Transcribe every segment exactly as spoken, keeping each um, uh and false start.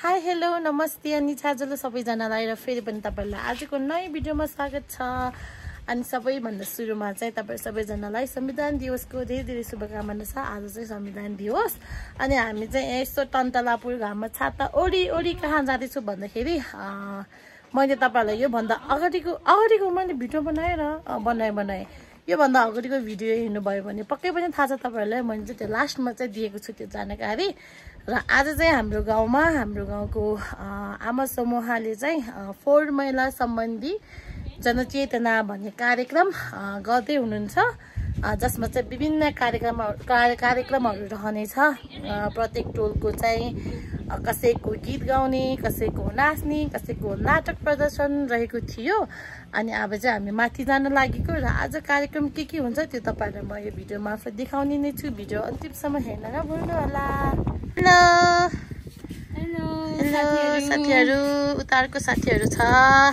Hi hello नमस्ते अनि छाजलो सबैजनालाई र फेरि पनि तपाईहरुलाई आजको नयाँ भिडियोमा स्वागत छ। अनि सबैभन्दा सुरुमा चाहिँ तपाईहरु सबैजनालाई संविधान दिवसको धेरै धेरै शुभकामना छ। आज चाहिँ संविधान दिवस अनि हामी चाहिँ यस्तो टन्तलापुर घाममा छाता ओडी ओडी कहाँ जाँदैछु भन्दाखेरि मैले तपाईहरुलाई यो भन्दा अगाडिको अगाडिको मैले भिडियो बनाएर बनाए बनाए यो भन्दा अगाडिको भिडियो हेर्नु भयो भने पक्कै पनि थाहा छ तपाईहरुलाई। मैले चाहिँ त्यो लास्टमा चाहिँ दिएको छु त्यो जानकारी। र आज चाहिँ हाम्रो गाउँमा हाम्रो गाउँको आमा समूहले चाहिँ फोहोर मैला सम्बन्धी जनचेतना भन्ने कार्यक्रम गर्दै हुनुहुन्छ, जसमा चाहिँ विभिन्न कार्यक्रमहरू कार्यक्रमहरू रहनेछ। प्रत्येक टोलको चाहिँ कसैको गीत गाउने, कसैको नाच्ने, कसैको नाटक प्रदर्शन रहेको थियो। अनि अब चाहिँ हामी माथि जान लागेको र आज कार्यक्रम के के हुन्छ त्यो तपाईहरुलाई म यो भिडियो मार्फत देखाउने नै छु। भिडियो अन्तिमसम्म हेर्न नभुल्नु होला। हेलो हेलो हेलो साथीहरु, उतारको साथीहरु छ।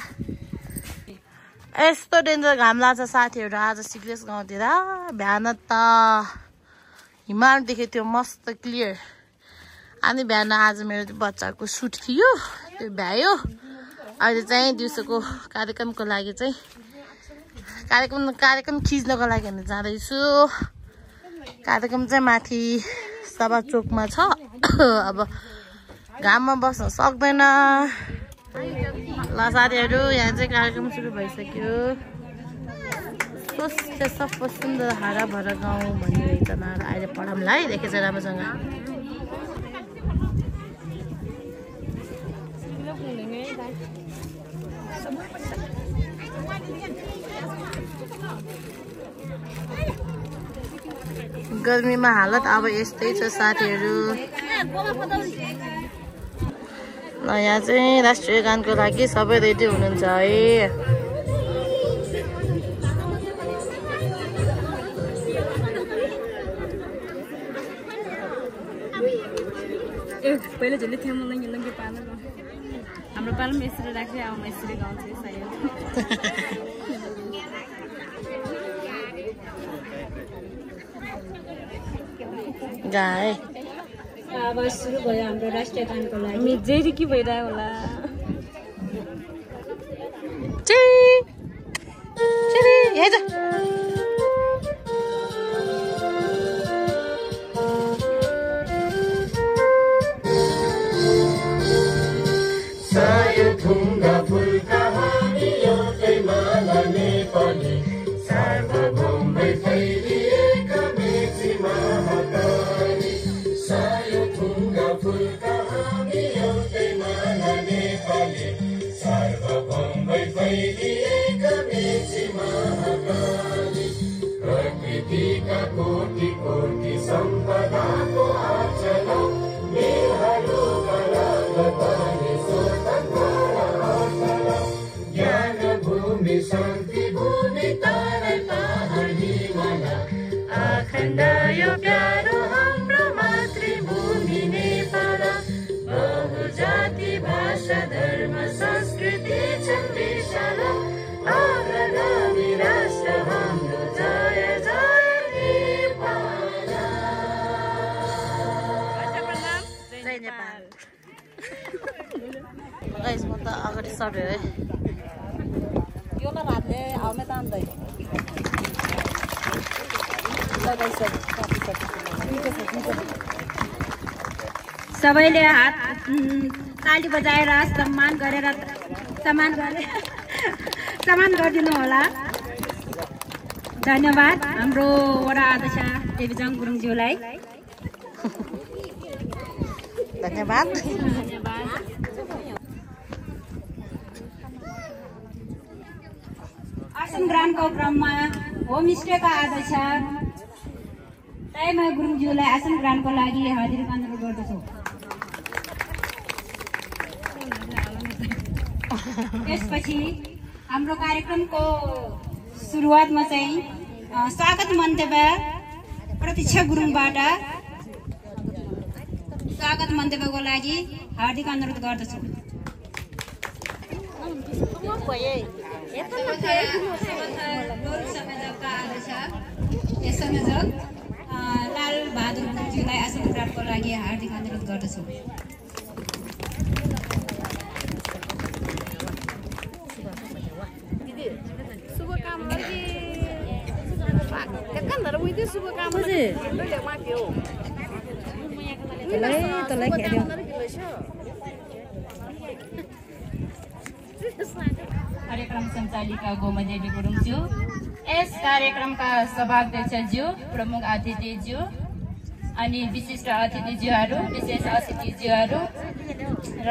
यस्तो डेन्जर घाम लाग्छ साथीहरु आज सिक्लेस गाउँतिर। बिहान त हिमाल देखेको थियो मस्त क्लियर। अनि बिहान आज मेरो बच्चाको सुट थियो, त्यो भ्यायो। अहिले चाहिँ दिउँसोको कार्यक्रमको लागि चाहिँ कार्यक्रम कार्यक्रम खिच्नको लागि हामी जाँदैछु। कार्यक्रम चाहिँ माथि सभा चोकमा छ। अब घाममा बस्न सक्दैन। ल साथीहरु, यहाँ चाहिँ कार्यक्रम सुरु भइसक्यो। स्वच्छ सफा सुन्दर हरा भरा गाउँ भन्ने रहेछ न। अहिले पढाउँला है, देखेछ राम्रोसँग। गर्मीमा हालत अब यस्तै छ साथीहरु। ल यहाँ चाहिँ राष्ट्रिय गानको लागि सबै रेडी हुनुहुन्छ है। ए पहिले झले थियो मलाई यो लङ्गे पाल्नु हाम्रो पाल्नु यसरी राख्दै आऊ, म यसरी गाउँछु सायद। गाए अब सुरु भयो हाम्रो राष्ट्रिय गानको लागि। मी जेरी के भइरहेको होला। ची ची हे जा सायो ढुङ्गा फुलका हामी एउटै माला नेपाली सार्वभौमै फैलिएका मेची महाकाली। सायो ढुङ्गा फुलका हामी एउटै माला नेपाली सार्वभौमै फैलिएका मेची महाकाली। प्रकृतिका कोटि कोटि सम्पदाको आचल मेहरूका लागतले ज्ञान भूमि शान्ति भूमि तारै पहाड हिमाल अखण्ड यो प्यारो हाम्रो मातृभूमि नेपाल। बहुजाति भाषा धर्म संस्कृति छन् विशाल अग्रगामी राष्ट्र हाम्रो जय जय नेपाल। जय नेपाल। गाइस म त अगाडि सर्यो है। यो न रातले आउने त आउँदै सबैले हात ताली बजाएर सम्मान गरेर सम्मान गरे सम्मान गरिदिनु होला। धन्यवाद हाम्रो वडा अध्यक्ष देवीजङ गुरुङज्यूलाई। धन्यवाद। आसन ग्रहणको क्रममा होमस्टेका अध्यक्ष तयमय गुरुङज्यूलाई आसन ग्रहणको लागि हार्दिक अनुरोध गर्दछु। त्यसपछि हाम्रो कार्यक्रमको सुरुवातमा चाहिँ स्वागत मन्तव्य प्रतीक्षा गुरुङबाट स्वागत मन्तव्यको लागि हार्दिक अनुरोध गर्दछु। संयोजक लाल बहादुर गुरुङज्यूलाई आसन ग्रहणको लागि हार्दिक अनुरोध गर्दछु। हार्दिक शुभकामना तलाई तलाई खेल्यो कार्यक्रम सञ्चालिका गोमदेवी गुरुङज्यू, यस कार्यक्रमका सभाध्यक्षज्यू, प्रमुख अतिथिज्यू अनि विशिष्ट अतिथिज्यूहरू, विशेष अतिथिज्यूहरू र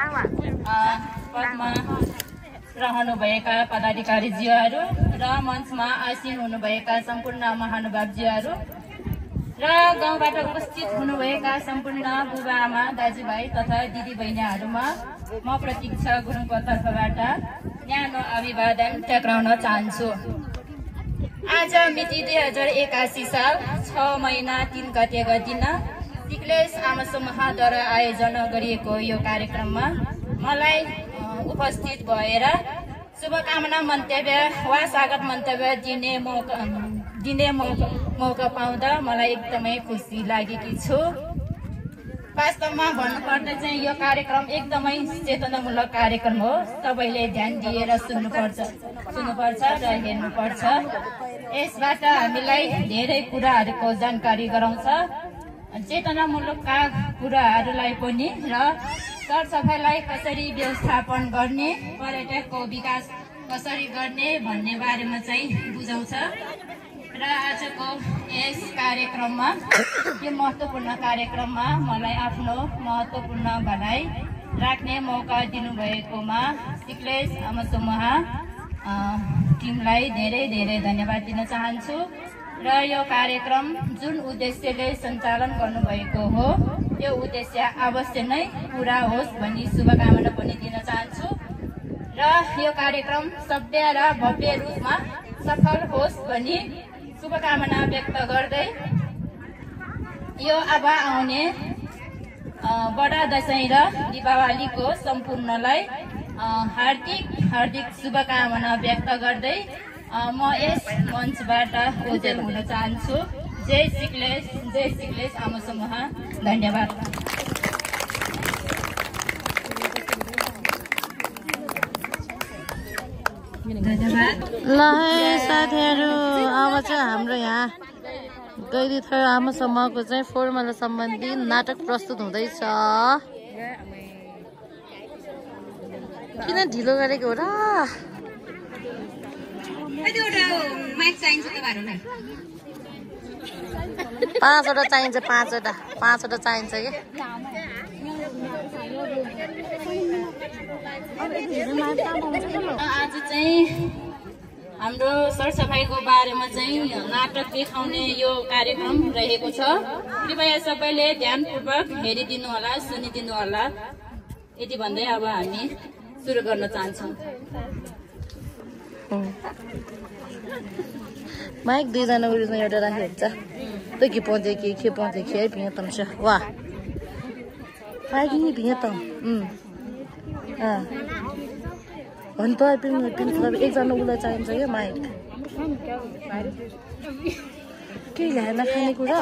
पदमा रहनुभएका पदाधिकारीज्यूहरू र मञ्चमा आसीन हुनुभएका सम्पूर्ण महानुभावज्यूहरू र गाउँबाट उपस्थित हुनुभएका सम्पूर्ण बुबा आमा दाजुभाइ तथा दिदीबहिनीहरूमा म प्रतीक्षा गुरुङको तर्फबाट न्यानो अभिवादन टक्राउन चाहन्छु। आज मिति दुई हजार एकासी साल छ महिना तीन गतेका दिन सिक्लेश आमा समूहद्वारा आयोजना गरिएको यो कार्यक्रममा मलाई उपस्थित भएर शुभकामना मन्तव्य वा स्वागत मन्तव्य दिने मौका दिने मौका मौका पाउँदा मलाई एकदमै खुसी लागेकी छु। वास्तवमा भन्नुपर्दा चाहिँ यो कार्यक्रम एकदमै चेतनामूलक कार्यक्रम हो। सबैले ध्यान दिएर सुन्नुपर्छ सुन्नुपर्छ र हेर्नुपर्छ। यसबाट हामीलाई धेरै कुराहरूको जानकारी गराउँछ, चेतनामूलक कुराहरूलाई पनि र सरसफाइलाई कसरी व्यवस्थापन गर्ने, पर्यटकको विकास कसरी गर्ने भन्ने बारेमा चाहिँ बुझाउँछ। र आजको यस कार्यक्रममा यो महत्त्वपूर्ण कार्यक्रममा मलाई आफ्नो महत्त्वपूर्ण भनाइ राख्ने मौका दिनुभएकोमा सिक्लेश आमा समूह टिमलाई धेरै धेरै धन्यवाद दिन चाहन्छु। र यो कार्यक्रम जुन उद्देश्यले सञ्चालन गर्नुभएको हो त्यो उद्देश्य अवश्य नै पुरा होस् भनी शुभकामना पनि दिन चाहन्छु। र यो कार्यक्रम सभ्य र भव्य रूपमा सफल होस् भनी शुभकामना व्यक्त गर्दै यो अब आउने बडा दशैं र दीपावलीको सम्पूर्णलाई हार्दिक हार्दिक शुभकामना व्यक्त गर्दै म यस मञ्चबाट ओझेल हुन चाहन्छु। जय सिक्लेश, जय सिक्लेश आमा समूह। धन्यवाद। धन्यवाद। ल साथीहरू, अब चाहिँ हाम्रो यहाँ गैरी थर आमा समूहको चाहिँ फर्मुला सम्बन्धी नाटक प्रस्तुत हुँदैछ। किन ढिलो गरेको हो र? पाँचवटा चाहिन्छ, पाँचवटा पाँचवटा चाहिन्छ कि आज चाहिँ हाम्रो सरसफाइको बारेमा चाहिँ नाटक देखाउने यो कार्यक्रम रहेको छ। कृपया सबैले ध्यानपूर्वक हेरिदिनु होला, सुनिदिनु होला। यति भन्दै अब हामी सुरु गर्न चाहन्छौँ। माइक दुईजना उरिजमा एउटा राखेको हुन्छ। त्यो के पाउँथ्यो कि के पाउँथ्यो कि है भिया तम्छ वा पाइकिनी भिया तम भन् त पिन पिन एकजना उसलाई चाहिन्छ क्या माइक। केही ल्याएन खानेकुरा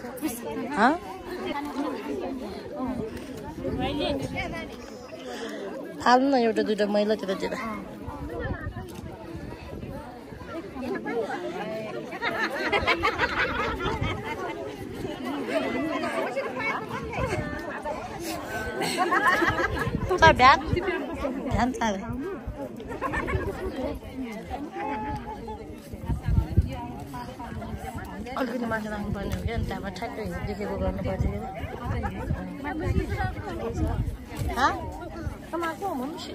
हाल्नु न एउटा दुइटा मैला त्यतातिर। ध्यान ध्यान चाहे अलिकति माथि राख्नुपर्ने हो क्या, अनि त्यहाँबाट ठ्याक्कै देखेको गर्नुपर्छ क्या। आएको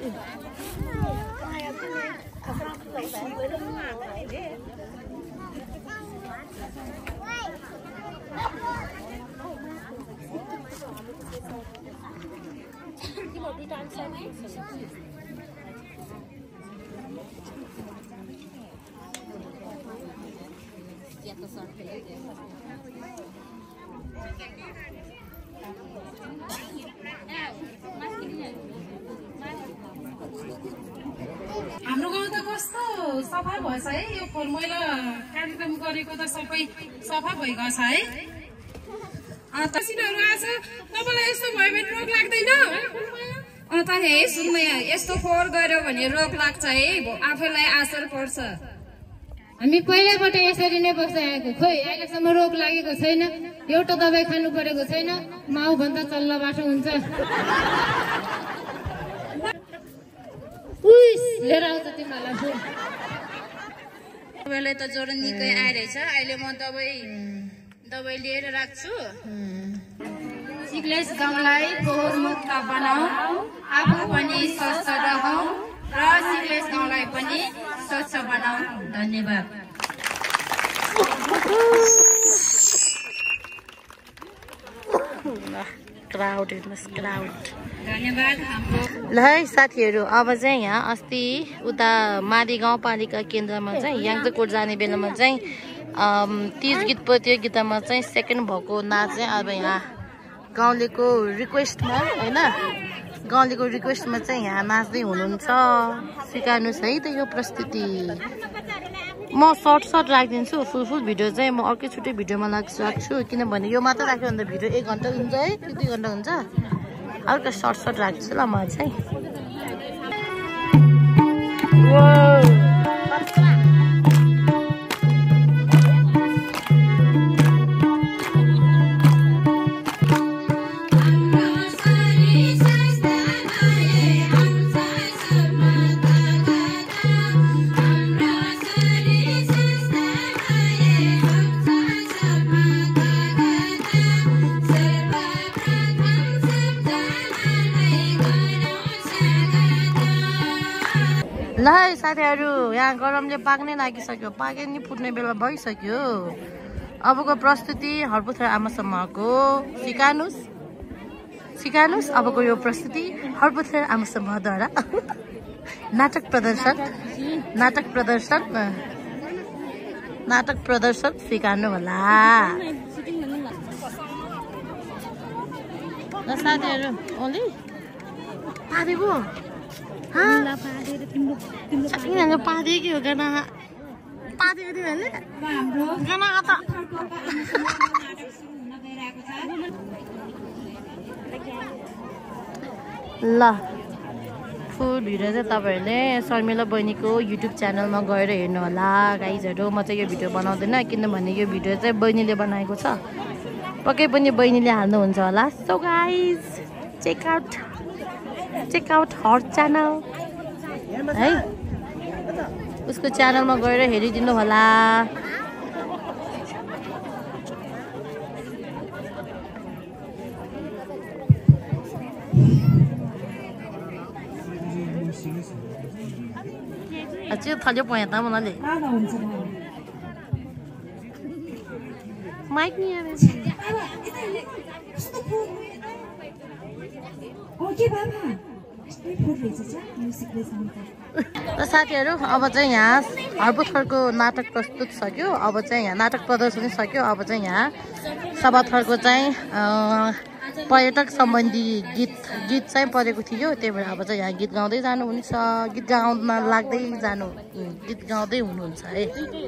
हाम्रो गाउँ त कस्तो सफा भएछ है। यो फोहोर मैला कार्यक्रम गरेको त सबै सफा भइगयो छ है। तसिनहरू आज तपाईँलाई यस्तो भयो भने रोग लाग्दैन? अन्त हे सुन्मै यस्तो फोहोर गर्यो भने रोग लाग्छ है, आफैलाई असर पर्छ। हामी पहिल्यैबाट यसरी नै बसिआएको खोइ अहिलेसम्म रोग लागेको छैन एउटा दबाई खानु परेको छैन माउ भन्दा चल्ला बाटो हुन्छ उइस लिएर आउँछ तिमीलाई तपाईँलाई त ज्वरो निकै आइरहेछ अहिले म दबाई दबाई लिएर राख्छु सिक्लेस गाउँलाई फोहोर मुक्त बनाऊ आफू पनि स्वस्थ रहौं र सिक्लेस गाउँलाई पनि स्वच्छ बनाऊ धन्यवाद क्राउड हेर्नुहोस् क्राउड धन्यवाद हाम्रो ल है साथीहरू अब चाहिँ यहाँ अस्ति उता माडी गाउँपालिका केन्द्रमा चाहिँ याङचोकोट जाने बेलामा चाहिँ तीज गीत प्रतियोगितामा चाहिँ सेकेन्ड भएको नाच चाहिँ अब यहाँ गाउँलेको रिक्वेस्टमा होइन गाउँलेको रिक्वेस्टमा चाहिँ यहाँ नाच्दै हुनुहुन्छ सिकाउनुहोस् है त यो प्रस्तुति म सर्ट सर्ट राखिदिन्छु फुल फुल भिडियो चाहिँ म अर्कै छुट्टै भिडियोमा लाग्छु राख्छु किनभने यो मात्र राख्यो भने त भिडियो एक घन्टा हुन्छ है कि दुई घन्टा हुन्छ अर्को सर्ट सर्ट राख्छु ल म चाहिँ ल है साथीहरू यहाँ गरमले पाक्नै लागिसक्यो पाके नि फुट्ने बेला भइसक्यो अबको प्रस्तुति हरपुथर आमासम्मको सिकाउनुहोस् सिकाउनुहोस् अबको यो प्रस्तुति हरपुथर आमासम्मद्वारा नाटक प्रदर्शन नाटक प्रदर्शन नाटक प्रदर्शन सिकाउनु होला ल साथीहरू ओली पारेको तिमीहरूले पादियो कि हो गाना पादिएको थियो भने गाना त ल फुल भिडियो चाहिँ तपाईँहरूले शर्मिला बहिनीको युट्युब च्यानलमा गएर हेर्नु होला गाइजहरू म चाहिँ यो भिडियो बनाउँदैन किनभने यो भिडियो चाहिँ बहिनीले बनाएको छ पक्कै पनि बहिनीले हाल्नुहुन्छ होला so guys check out check out her channel है उसको च्यानलमा गएर हेरिदिनु होला अझै थल्यो पया त मलाई माइक नि आयो र साथीहरू अब चाहिँ यहाँ हरपुथरको नाटक प्रस्तुत सक्यो अब चाहिँ यहाँ नाटक प्रदर्शनी सक्यो अब चाहिँ यहाँ सभाथरको चाहिँ पर्यटक सम्बन्धी गीत गीत चाहिँ परेको थियो त्यही भएर अब चाहिँ यहाँ गीत गाउँदै जानु हुनेछ गीत गाउन लाग्दै जानु गीत गाउँदै हुनुहुन्छ है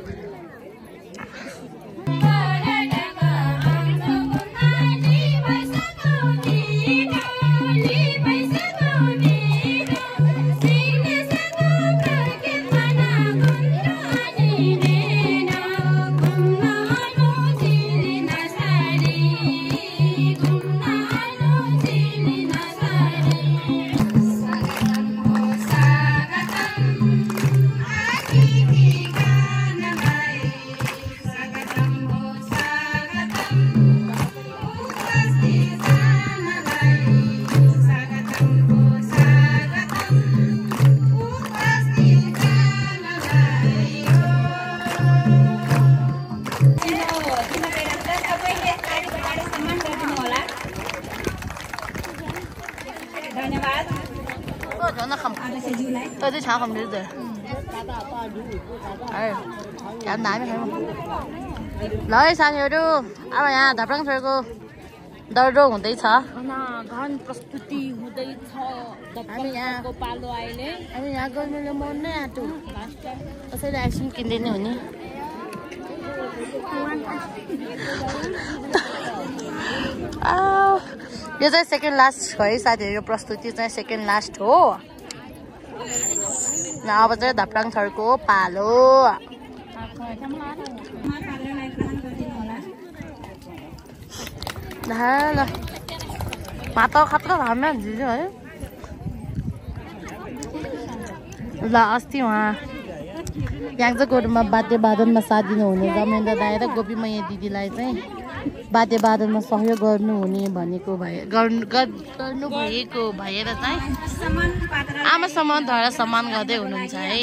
tôi thấy sao không được rồi cảm đại mới lấy sao nhiều đu à mà nhà tập răng thôi cô đâu đâu còn tí sao ना गान प्रस्तुति हुँदैछ दप्परको पालो अहिले हामी यहाँ गर्नुले मन नै आँटो कसैले आइसक्रिम किन्दैन हुने यो चाहिँ सेकेन्ड लास्ट है साथीहरू यो प्रस्तुति चाहिँ सेकेन्ड लास्ट हो अब चाहिँ धप्राङ छरको पालो ल भात खतरा भातमा झिल्यो है ल अस्ति उहाँ याङ्जा गोरुमा वाद्य वादनमा साथ दिनुहुने रमेन्द्र दाइ र गोपी मैया दिदीलाई चाहिँ वाद्य वादनमा सहयोग गर्नुहुने भनेको भए गर्नु गर्नु भएको भएर चाहिँ आमा सम्मानद्वारा सम्मान गर्दै हुनुहुन्छ है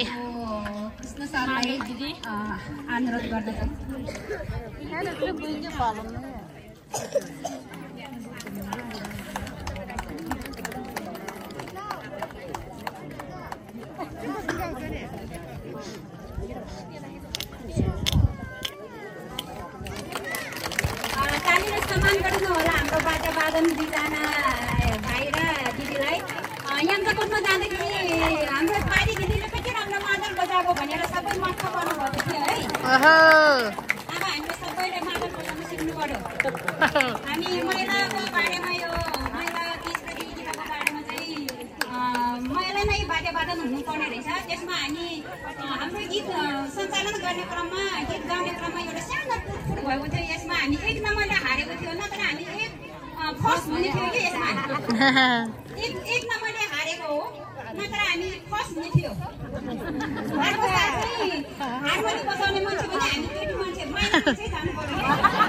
अनुरोध गर्दछु सम्मान गर्नु होला हाम्रो वाद्य वादन दुईजना भाइ र दिदीलाई यहाँ कोटमा जाँदाखेरि हाम्रो पारी दिदीले कति राम्रो मादल बजाएको भनेर सबै मक्ख गर्नुभएको थियो है अब हामीले सबैले मादल बजाउन सिक्नु पर्यो हामी महिलाको बारेमा यो महिला तीसको दिदीको बारेमा चाहिँ महिला नै वाद्य वादन हुनुपर्ने रहेछ त्यसमा हामी हाम्रो गीत सञ्चालन गर्ने क्रममा गीत गाउने क्रममा एउटा सानो टुटफुट भएको थियो यसमा हामी एक नम्बरले हारेको थियो नत्र हामी एक फर्स्ट हुने थियो कि यसमा एक एक नम्बरले हारेको हो नत्र हामी फर्स्ट हुने थियो अर्को साथै हारमोनी बजाउने मान्छे पनि हामी केटी मान्छे महिला मान्छे जानु पर्यो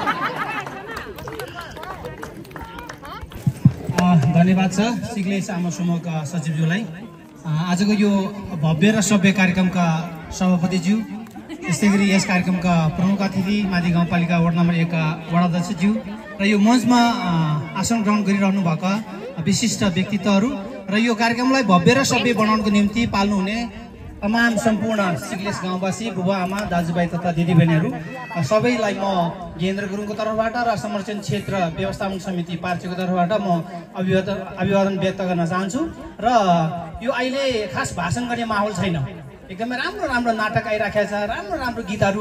धन्यवाद छ सिग्लेश आमा समूहका सचिवज्यूलाई आजको यो भव्य र सभ्य कार्यक्रमका सभापतिज्यू त्यस्तै गरी यस कार्यक्रमका प्रमुख अतिथि माथि गाउँपालिका वार्ड नम्बर एकका वडाध्यक्षज्यू र यो मञ्चमा आसन ग्रहण गरिरहनु भएका विशिष्ट व्यक्तित्वहरू र यो कार्यक्रमलाई भव्य र सभ्य बनाउनको निम्ति पाल्नुहुने तमाम सम्पूर्ण सिग्लेश गाउँवासी बुबा आमा दाजुभाइ तथा दिदीबहिनीहरू सबैलाई म गेन्द्र गुरुङको तर्फबाट र संरक्षण क्षेत्र व्यवस्थापन समिति पार्टीको तर्फबाट म अभिवादन अभिवादन व्यक्त गर्न चाहन्छु र यो अहिले खास भाषण गर्ने माहौल छैन एकदमै राम्रो राम्रो नाटक आइराखेको छ राम्रो राम्रो गीतहरू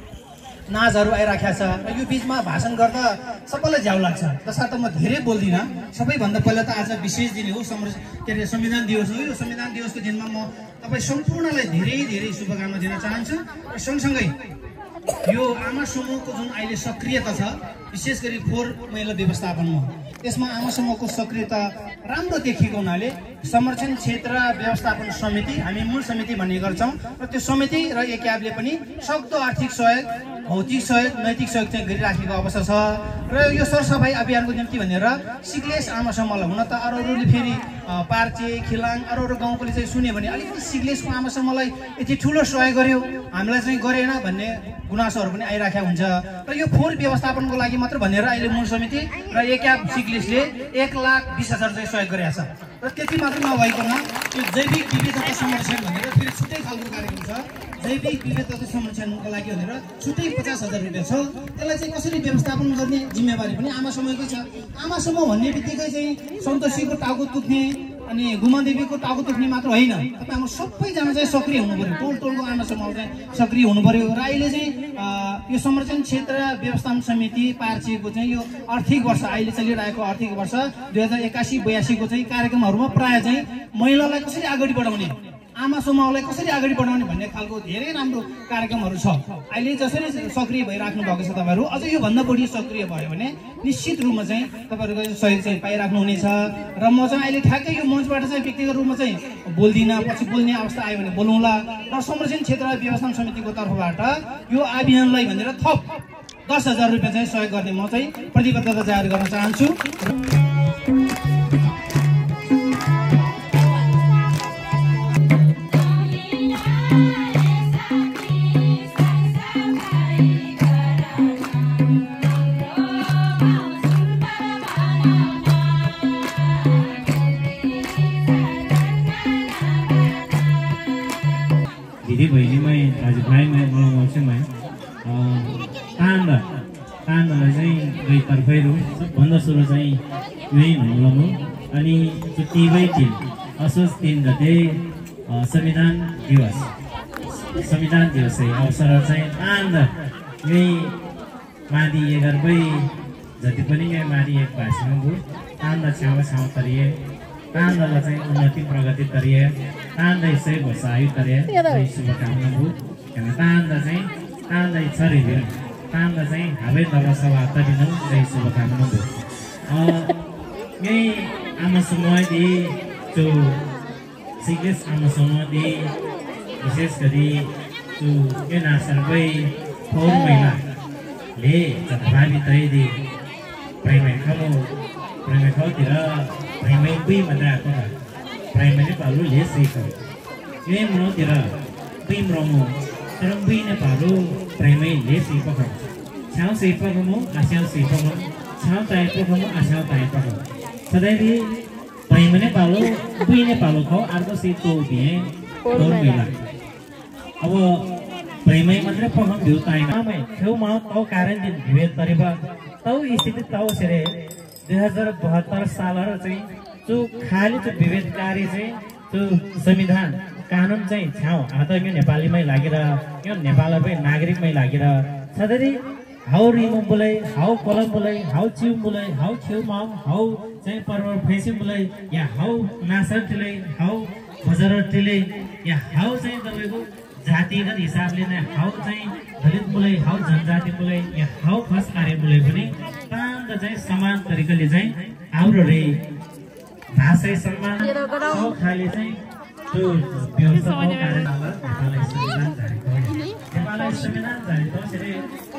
नाचहरू आइराखेको छ र यो बिचमा भाषण गर्दा सबैलाई झ्याउ लाग्छ तसर्थ म धेरै बोल्दिनँ सबैभन्दा पहिला त आज विशेष दिन हो संरक्षण के अरे संविधान दिवस हो यो संविधान दिवसको दिनमा म तपाईँ सम्पूर्णलाई धेरै धेरै शुभकामना दिन चाहन्छु र सँगसँगै यो आमा समूहको जुन अहिले सक्रियता छ विशेष गरी फोहोर मैला व्यवस्थापनमा त्यसमा आमा समूहको सक्रियता राम्रो देखिएको हुनाले संरक्षण क्षेत्र व्यवस्थापन समिति हामी मूल समिति भन्ने गर्छौँ र त्यो समिति र एक्याबले पनि सक्दो आर्थिक सहयोग भौतिक सहयोग नैतिक सहयोग चाहिँ गरिराखेको अवस्था छ र यो सरसफाइ अभियानको निम्ति भनेर सिग्लेश आमा समूहलाई हुन त अरू अरूले फेरि पार्चे खिलाङ अरू अरू गाउँकोले चाहिँ सुन्यो भने अलिकति सिग्लेशको आमा समूहलाई यति ठुलो सहयोग गर्यो हामीलाई चाहिँ गरेन भन्ने गुनासोहरू पनि आइराखेको हुन्छ र यो फोहोर व्यवस्थापनको लागि मात्र भनेर अहिले मूल समिति र एक्याब सिग्लेशले एक लाख बिस हजार चाहिँ सहयोग गरेको छ र त्यति मात्र नभइकन यो जैविक विविधता संरक्षण भनेर फेरि छुट्टै खालको कार्यक्रम छ जैविक विविधता संरक्षणको लागि भनेर छुट्टै पचास हजार रुपियाँ छ त्यसलाई चाहिँ कसरी व्यवस्थापन गर्ने जिम्मेवारी पनि आमा समूहकै छ आमा समूह भन्ने बित्तिकै चाहिँ सन्तोषीको टाउको दुख्ने अनि गुमादेवीको टाउको दुख्ने मात्र होइन तपाईँ हाम्रो सबैजना चाहिँ सक्रिय हुनु पर्यो टोल टोलको आमा समूह चाहिँ सक्रिय हुनु पर्यो र अहिले चाहिँ यो संरक्षण क्षेत्र व्यवस्थापन समिति पार्चीको चाहिँ यो आर्थिक वर्ष अहिले चलिरहेको आर्थिक वर्ष दुई हजार एकासी बयासीको चाहिँ कार्यक्रमहरूमा प्रायः चाहिँ महिलालाई कसरी अगाडि बढाउने आमा समूहलाई कसरी अगाडि बढाउने भन्ने खालको धेरै राम्रो कार्यक्रमहरू छ अहिले जसरी सक्रिय भइराख्नु भएको छ तपाईँहरू अझ योभन्दा बढी सक्रिय भयो भने निश्चित रूपमा चाहिँ तपाईँहरूको सहयोग चाहिँ पाइराख्नुहुनेछ र म चाहिँ अहिले ठ्याक्कै यो मञ्चबाट चाहिँ व्यक्तिगत रूपमा चाहिँ बोल्दिनँ पछि बोल्ने अवस्था आयो भने बोलौँला र संरक्षण क्षेत्र व्यवस्थापन समितिको तर्फबाट यो अभियानलाई भनेर थप दस हजार रुपियाँ चाहिँ सहयोग गर्ने म चाहिँ प्रतिबद्धता जाहेर गर्न चाहन्छु। दिदी बहिनीमै दाजुभाइमै मौसममै तान्दा तान्दालाई चाहिँ दुई तर्फैहरू सबभन्दा सुरु चाहिँ यही हुनु अनि टिभै तिन असोज तिन गते संविधान दिवस संविधान दिवस अवसर चाहिँ तान्दा यही माथि एघारबै जति पनि यहाँ माथि एक भाषामा भयो तान्दा छेउमा छाउँ तरिए तान्दालाई चाहिँ उन्नति प्रगति तरिए तान्दै सय वर्ष आयु तरिए शुभकामना भयो किन तान्दा चाहिँ तान्दै छरे दिन तान्दा चाहिँ हावे दवा सभा तबिनु जय शुभकामना दो यही आमा समूह दि जो सिग्लेस आमा समूह दि विशेष गरी जो यो नासरबै फोर महिला ले जथाबी तै दि प्राइमेरी खालो प्राइमेरी खातिर प्राइमेरी बुई मात्र आएको प्राइमेरी पालु ले सेको यही मनोतिर बुई मरमो तर बुई ने पालु प्राइमेरी ले सेको खा छाउ सेको मो आस्याउ सेको मो छाउ ताइ पको मो आस्याउ ताइ पको सदैवी प्राइमेरी पालु बुई ने पालु खौ अर्को सेको दिए फोर महिला अब प्राइमेरी मात्र पखम भिउ ताइन आमै छेउ मा तौ कारण दिन भिवेद तरेबा तौ स्थिति तौ सेरे दुई हजार बहत्तर साल र चाहिँ जो खाली त्यो विभेदकारी चाहिँ त्यो संविधान कानुन चाहिँ छाउ हात यो नेपालीमै लागेर यो नेपालमै नागरिकमै लागेर सधैँ हाउ रिमु बोलै हाउ कोलम बोलै हाउ चिउ बोलै हाउ छेउ मा हाउ चाहिँ पर्व फेसि बोलै या हाउ नासर टिलै हाउ बजार टिलै या हाउ चाहिँ तपाईको जातिगत हिसाबले नै हाउ चाहिँ दलित बोलै हाउ जनजाति बोलै या हाउ खस कार्य बोलै पनि तान्द चाहिँ समान तरिकाले चाहिँ हाम्रो रे भाषा सम्मान हाउ खाली चाहिँ त्यो व्यवस्थाको कार्यलाई नेपाललाई संविधान जारी गर्यो नेपाललाई संविधान जारी त्यसरी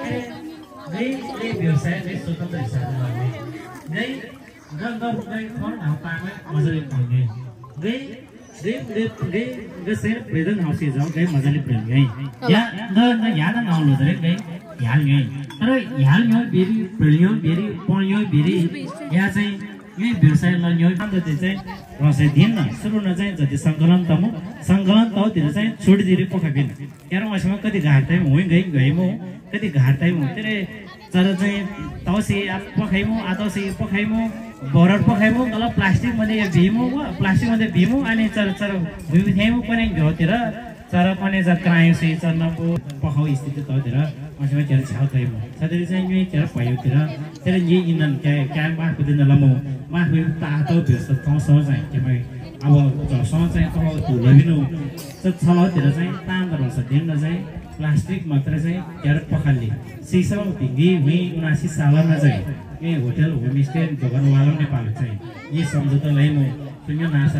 नै नै व्यवसाय नै स्वतन्त्र हिसाबले गर्ने नै गङ्गा नै फोन हाउपामा मजाले पाउने गई दे दे दे गसे प्रेदन हाउस जाऊ गई मजाले प्रेम गई या न न याद न आउनु दरे गई याल गई तर याल यो बेरी प्रेलियो बेरी पण्यो बेरी या चाहिँ यही व्यवसाय लन्यो भन्दै चाहिँ रसै दिन न सुरु न चाहिँ जति संकलन तमु संकलन तौतिर चाहिँ छोडी दिरे पखाबिन यार मसँग कति घाटै हुइ गई गइमु कति घाटै हु तेरे तर चाहिँ तौसी पखाइमु आतौसी पखाइमु बरड पखाइमु गल प्लास्टिक मध्ये या भीमु प्लास्टिक मध्ये भीमु अनि चर चर भूमि थ्याइमु पनि घोतिर चर पनि ज क्रायोसी चन्नको पखाउ स्थिति तौतिर मसँग चर छाउ तैमु सदरी चाहिँ यही चर पयोतिर तेरे यी इन्धन क्या क्या माफु दिन लमु माफु तातो व्यस्त तौसो चाहिँ केमै अब जसो चाहिँ तौ तुलबिनु छलतिर चाहिँ तान्द रस दिन चाहिँ प्लास्टिक मात्र चाहिँ क्यार पखाल्ली सिसा भिङ्गी हुई उनासी सालमा चाहिँ यही होटल होमस्टे दोकानवाला नेपाल चाहिँ यी सम्झौतालाई म शून्य नासेर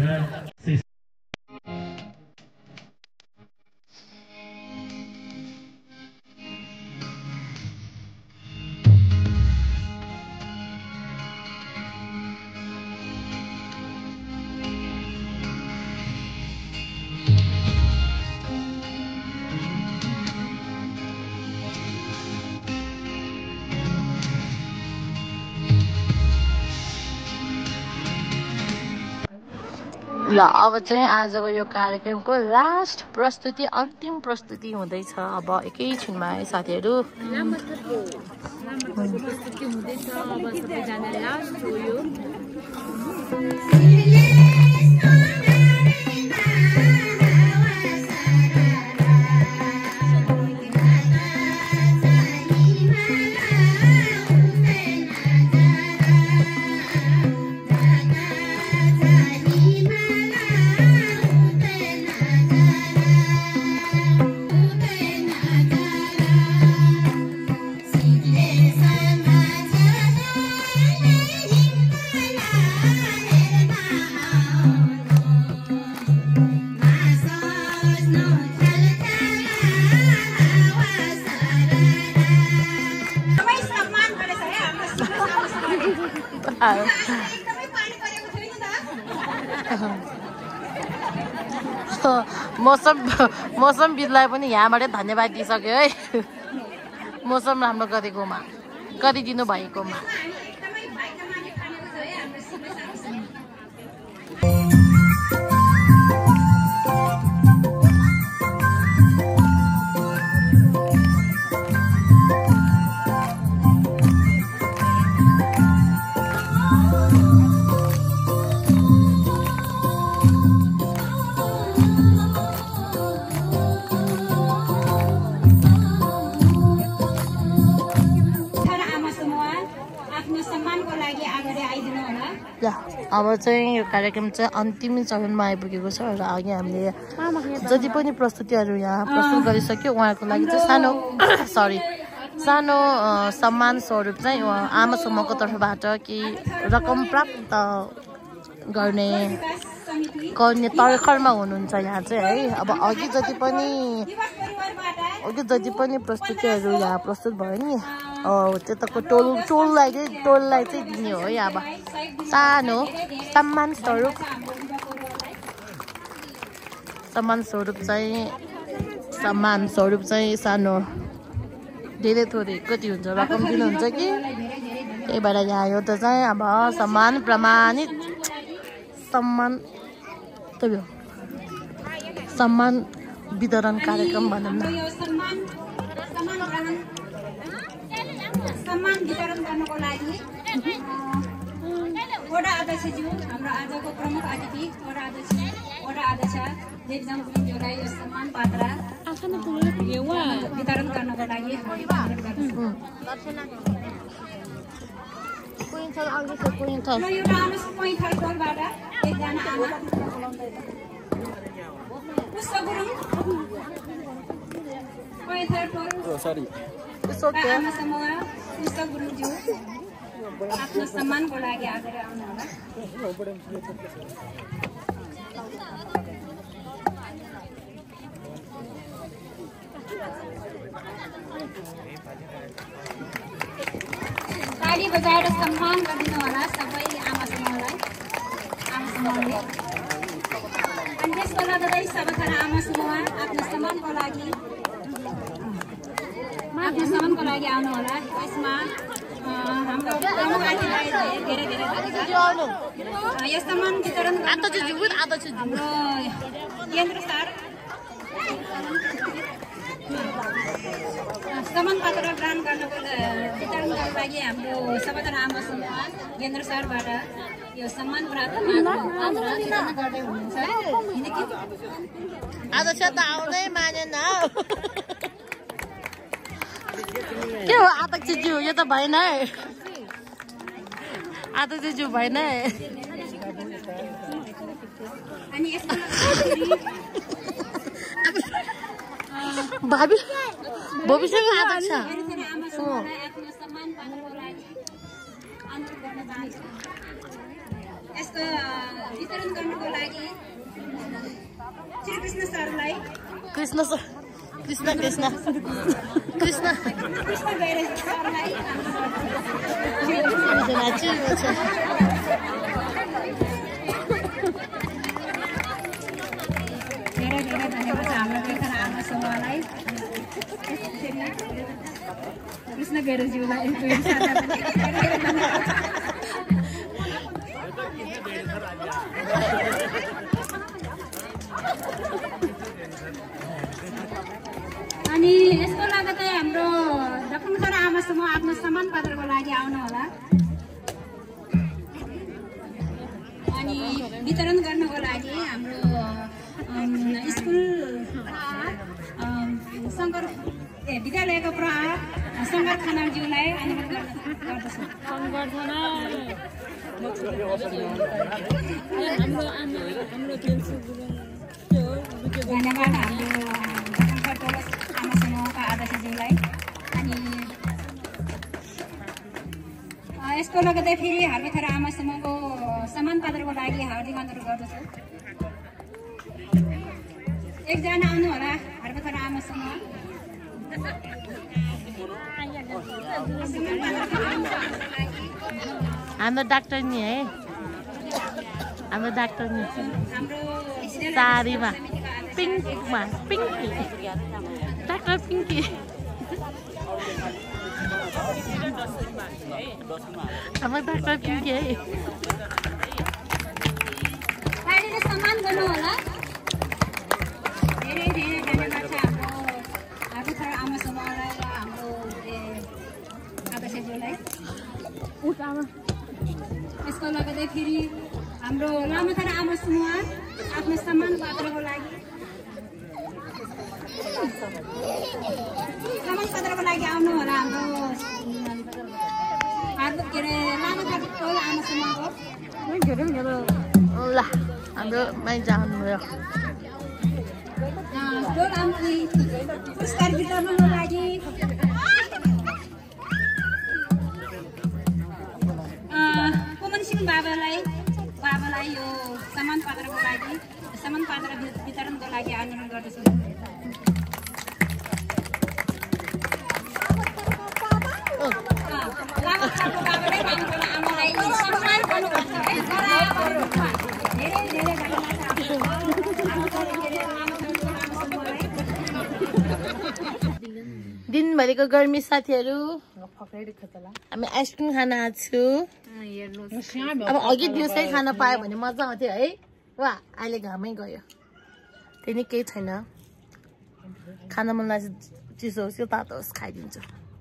ल अब चाहिँ आजको यो कार्यक्रमको लास्ट प्रस्तुति अन्तिम प्रस्तुति हुँदैछ अब एकैछिनमा है साथीहरू प्रस्तुति हुँदैछ अब सबैजना लास्ट हो यो मौसम मौसमविदलाई पनि यहाँबाटै धन्यवाद दिइसक्यो है मौसम राम्रो गरेकोमा गरिदिनु भएकोमा अब चाहिँ यो कार्यक्रम चाहिँ अन्तिम चरणमा आइपुगेको छ र अघि हामीले जति पनि प्रस्तुतिहरू यहाँ प्रस्तुत गरिसक्यो उहाँहरूको लागि चाहिँ सानो सरी सानो सम्मान स्वरूप चाहिँ आमा समूहको तर्फबाट केही रकम प्राप्त गर्ने गर्ने तर्खरमा हुनुहुन्छ यहाँ चाहिँ है। अब अघि जति पनि अघि जति पनि प्रस्तुतिहरू यहाँ प्रस्तुत भयो नि त्यताको टोल टोललाई चाहिँ टोललाई चाहिँ दिने हो है। अब सानो सम्मान स्वरूप सम्मान स्वरूप चाहिँ सम्मान स्वरूप चाहिँ सानो धेरै थोरै कति हुन्छ रकम दिनुहुन्छ कि त्यही भएर यहाँ एउटा चाहिँ अब सम्मान प्रमाणित सम्मान सम्मान वितरण कार्यक्रम भनौँ न। सम्मान वितरण गर्नको लागि वडा अध्यक्षज्यू हाम्रो आजको प्रमुख अतिथि वडा अध्यक्ष वडा अध्यक्ष देवजाङ गुरुङज्यूलाई यो सम्मान पत्र वितरण गर्नको लागि एउटा पैँथर टोलबाट एकजना आमा पुष्प गुरुङ पैँथर टोल आमा समूह पुष्प गुरुङज्यू आफ्नो सम्मानको लागि आएर आउनुहोला। ताली बजाएर सम्मान गरिदिनु होला सबै आमा समूहलाई आमा समूहले। अनि त्यसको लगतै सबैजना आमा समूह आफ्नो सम्मानको लागि आफ्नो सम्मानको लागि आउनु होला। यसमा हाम्रो प्रमुख अतिथिलाई धेरै धेरै धन्यवाद। यस सम्मान वितरण हाम्रो केन्द्र सर सम्मान पत्र प्रदान गर्नको वितरण गर्नको लागि हाम्रो सबैजना आमा समूह केन्द्र सरबाट यो सम्मान प्राप्त गर्दै हुनुहुन्छ। अध्यक्ष त आउँदै मानेन के हो अध्यक्षज्यू यो त भएन है अध्यक्षज्यू भएन है। अनि यसमा भाबी भविष्यको अध्यक्ष आमा समूहलाई आफ्नो सम्मान पाउनको लागि अनुरोध गर्न चाहन्छु। यसको वितरण गर्नको लागि श्री कृष्ण सरलाई कृष्ण सर कृष्ण कृष्ण कृष्ण कृष्ण गैरे सरलाई धेरै धेरै धन्यवाद हाम्रो केन्द्र आमा समूहलाई कृष्ण गैरेज्यूलाई धेरै धेरै धन्यवाद। अनि यसको लगतै हाम्रो दक्षिण आमा समूह आफ्नो सम्मान पत्रको लागि आउनु होला। अनि वितरण गर्नको लागि हाम्रो स्कुल शङ्कर ए विद्यालयको प्रमुख शङ्कर खनालज्यूलाई अनुरोध गर्दछु। धन्यवाद हाम्रो आमा समूहका अध्यक्षज्यूलाई। अनि यसको लगतै फेरि हार्वेथर आमा समूहको सम्मान पत्रको लागि हार्दिक अनुरोध गर्दछु। एकजना आउनु होला हार्वेथर आमा समूह हाम्रो डाक्टर नि है हाम्रो डाक्टर नि हाम्रो सारीमा पिङ्कमा पिङ्की डाक्टर पिङ्की हाम्रो डाक्टर पिङ्की है। पार्टीले सम्मान गर्नु होला। धेरै धेरै धन्यवाद छ हाम्रो हार्वेथर आमा समूहलाई र हाम्रो अध्यक्षज्यूलाई। यसको लगतै फेरि हाम्रो लामाथारा आमा समूह आफ्नो सम्मान पत्रको लागि सम्मान पत्रको लागि आउनु होला। हाम्रो के अरे लामाथारा टोल आमा समूहको ल हाम्रो माइ जानु भयो पुरस्कार वितरणको लागि कोमन सिंह बाबालाई बाबालाई यो सम्मान पत्रको लागि सम्मान पत्र वितरणको लागि अनुरोध गर्दछु दिनभरिको गर्मी साथीहरू हामी आइसक्रिम खान आएको छु अब अघि दिउँसै खान पायो भने मजा आउँथ्यो है वा अहिले घामै गयो त्यही नै केही छैन खान मन लाग्छ चिसो होस् कि तातो होस् खाइदिन्छु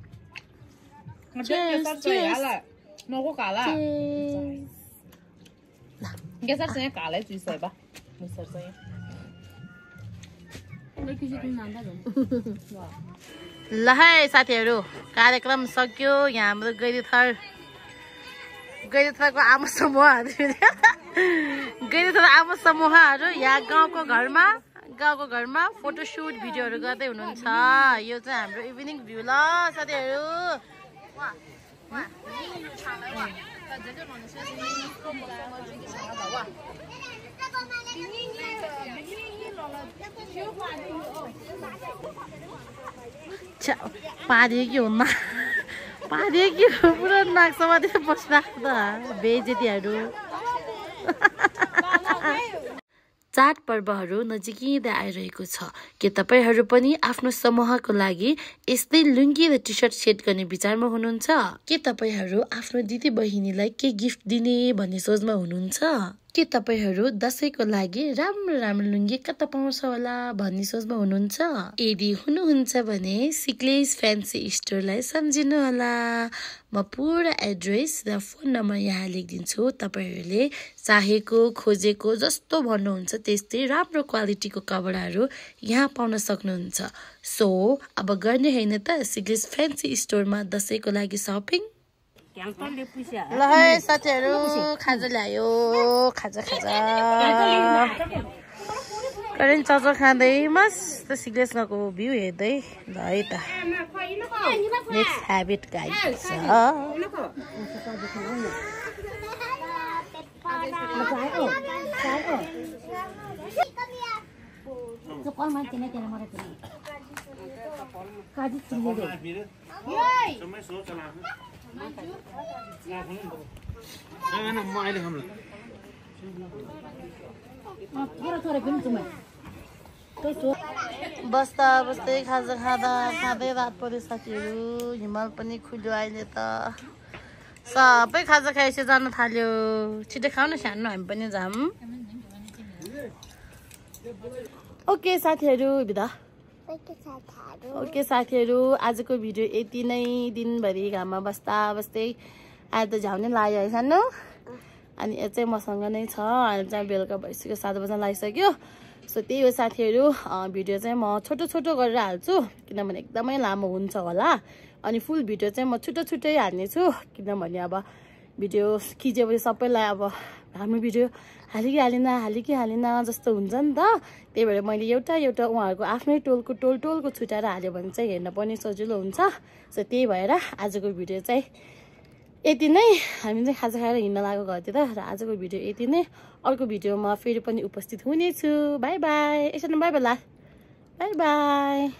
ल है साथीहरू कार्यक्रम सक्यो यहाँ हाम्रो गैरीथर गैरीथरको आमा समूहहरू गैरीथर आमा समूहहरू यहाँ गाउँको घरमा गाउँको घरमा फोटोसुट भिडियोहरू गर्दै हुनुहुन्छ यो चाहिँ हाम्रो इभिनिङ भ्यू ल साथीहरू पारे कि हो न पारे कि हो पुरा नाक्समा त्यो बसिरहेको त बेजेतीहरू चाडपर्वहरू नजिकै आइरहेको छ के तपाईहरू पनि आफ्नो समूहको लागि यस्तै लुङ्गी र टी सर्ट सेट गर्ने विचारमा हुनुहुन्छ के तपाईहरू आफ्नो दिदी बहिनीलाई के गिफ्ट दिने भन्ने सोचमा हुनुहुन्छ के तपाईहरू दशैंको लागि राम्रो राम्रो लुङ्गी कता पाउँछ होला भन्ने सोचमा हुनुहुन्छ यदि हुनुहुन्छ भने सिक्लेस फ्यान्सी स्टोरलाई सम्झिनु होला म पुरा एड्रेस र फोन नम्बर यहाँ लेखिदिन्छु तपाईहरूले चाहेको खोजेको जस्तो भन्नुहुन्छ त्यस्तै राम्रो क्वालिटीको कपडाहरू यहाँ पाउन सक्नुहुन्छ सो अब गर्ने हैन त सिक्लेस फ्यान्सी स्टोरमा दशैंको लागि शपिङ ल है साथीहरू खाजा ल्यायो खाजा खाजा करेन्ट चाउचाउ खाँदै मस्त सिग्लेसको भ्यू हेर्दै ल है त नेक्स्ट ह्याबिट गाइड बस्दा बस्दै खाजा खाँदा खाँदै रात पर्यो साथीहरू हिमाल पनि खुल्यो अहिले त सबै खाजा खाएपछि जान थाल्यो छिटो खाउन सानो हामी पनि जाऊँ ओके साथीहरू बिदा ओके साथीहरू आजको भिडियो यति नै दिनभरि घाममा बस्दा बस्दै आज त झ्याउनै लाग्यो है सानो अनि यो चाहिँ मसँग नै छ अहिले चाहिँ बेलुका भइसक्यो सात बजी लागिसक्यो सो त्यही हो साथीहरू भिडियो चाहिँ म छोटो छोटो गरेर हाल्छु किनभने एकदमै लामो हुन्छ होला अनि फुल भिडियो चाहिँ म छुट्टै छुट्टै हाल्नेछु किनभने अब भिडियो खिचेपछि सबैलाई अब हाम्रो भिडियो हाली कि हालिन हाली कि हालिन जस्तो हुन्छ नि त त्यही भएर मैले एउटा एउटा उहाँहरूको आफ्नै टोलको टोल टोलको छुट्याएर हाल्यो भने चाहिँ हेर्न पनि सजिलो हुन्छ सो त्यही भएर आजको भिडियो चाहिँ यति नै हामी चाहिँ खाजा खाएर हिँड्न लागेको घरतिर र आजको भिडियो यति नै अर्को भिडियोमा फेरि पनि उपस्थित हुनेछु बाई बाई एकछिन बाई बाई ला बाई बाई